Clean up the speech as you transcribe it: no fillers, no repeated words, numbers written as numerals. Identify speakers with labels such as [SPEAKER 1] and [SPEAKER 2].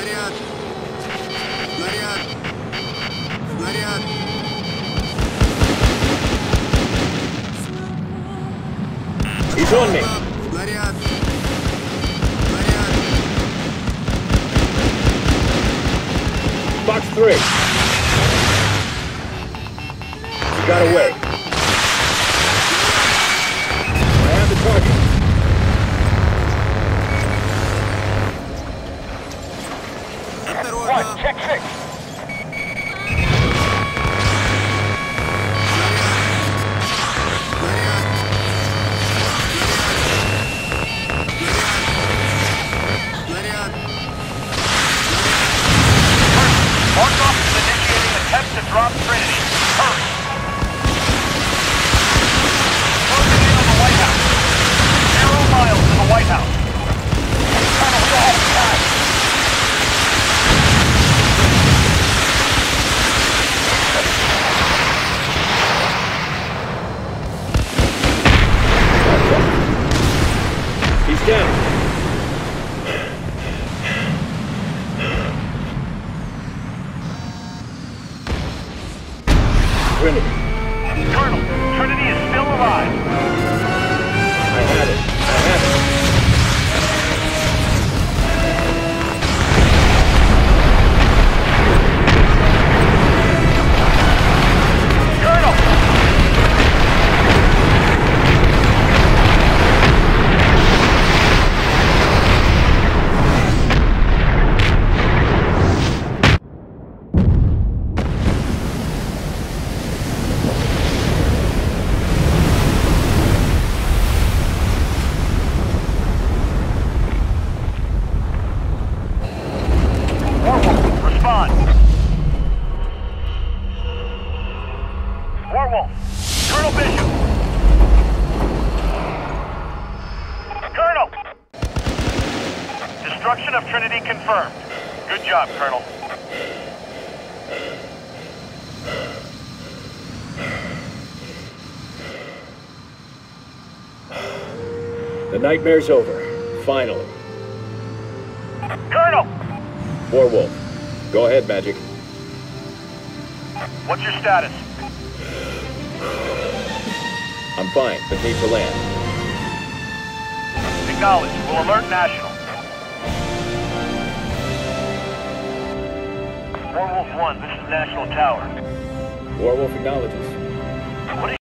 [SPEAKER 1] Снаряд! Снаряд! Снаряд!
[SPEAKER 2] He's on me.
[SPEAKER 1] Снаряд! Снаряд!
[SPEAKER 2] Box 3. He got away. I have the target.
[SPEAKER 1] Осторожно!
[SPEAKER 3] Check 6.
[SPEAKER 1] Снаряд! Снаряд!
[SPEAKER 3] Markov is initiating attempt to drop Trinity. Hurry. Closing in on the White House. 0 miles to the White House. Colonel, we don't have time.
[SPEAKER 2] He's down. Trinity.
[SPEAKER 3] Colonel, Trinity is still alive.
[SPEAKER 2] I have it. I have it.
[SPEAKER 3] Colonel! Warwolf, respond. Warwolf, Colonel Bishop. Colonel! Destruction of Trinity confirmed. Good job, Colonel.
[SPEAKER 2] The nightmare's over. Finally.
[SPEAKER 3] Colonel!
[SPEAKER 2] Warwolf. Go ahead, Magic.
[SPEAKER 3] What's your status?
[SPEAKER 2] I'm fine, but need to land.
[SPEAKER 3] Acknowledge. We'll alert National. Warwolf 1, this is National Tower.
[SPEAKER 2] Warwolf acknowledges.